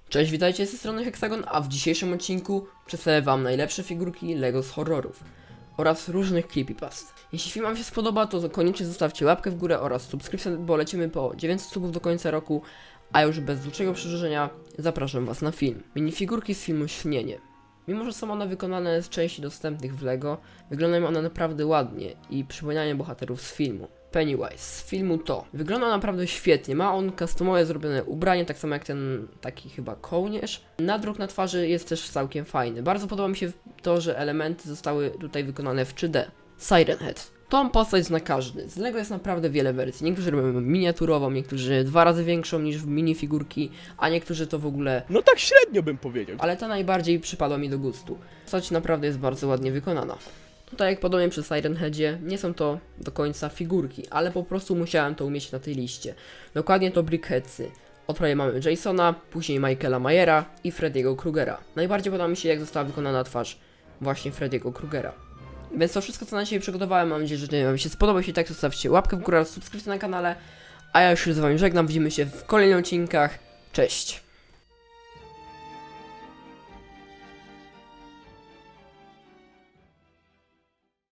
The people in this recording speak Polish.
Cześć, witajcie z tej strony Hexagon, a w dzisiejszym odcinku przedstawię wam najlepsze figurki LEGO z horrorów oraz różnych creepypast. Jeśli film wam się spodoba, to koniecznie zostawcie łapkę w górę oraz subskrypcję, bo lecimy po 900 subów do końca roku, a już bez dłuższego przedłużenia zapraszam was na film. Minifigurki z filmu Śnienie. Mimo że są one wykonane z części dostępnych w LEGO, wyglądają one naprawdę ładnie i przypominają bohaterów z filmu. Pennywise z filmu To. Wygląda naprawdę świetnie, ma on customowe zrobione ubranie, tak samo jak ten taki chyba kołnierz. Nadruk na twarzy jest też całkiem fajny. Bardzo podoba mi się to, że elementy zostały tutaj wykonane w 3D. Siren Head. Tą postać zna każdy. Z LEGO jest naprawdę wiele wersji. Niektórzy robią miniaturową, niektórzy 2 razy większą niż w minifigurki, a niektórzy to w ogóle... No tak średnio bym powiedział. Ale ta najbardziej przypadła mi do gustu. Postać naprawdę jest bardzo ładnie wykonana. Tutaj jak podobnie przy Siren Headzie, nie są to do końca figurki, ale po prostu musiałem to umieścić na tej liście. Dokładnie to Brickheadsy. Od prawej mamy Jasona, później Michaela Myera i Freddy'ego Krugera. Najbardziej podoba mi się, jak została wykonana twarz właśnie Freddy'ego Krugera. Więc to wszystko, co na dzisiaj przygotowałem, mam nadzieję, że wam się spodoba. Jeśli tak, to zostawcie łapkę w górę oraz subskrypcję na kanale. A ja już się z wami żegnam, widzimy się w kolejnych odcinkach. Cześć!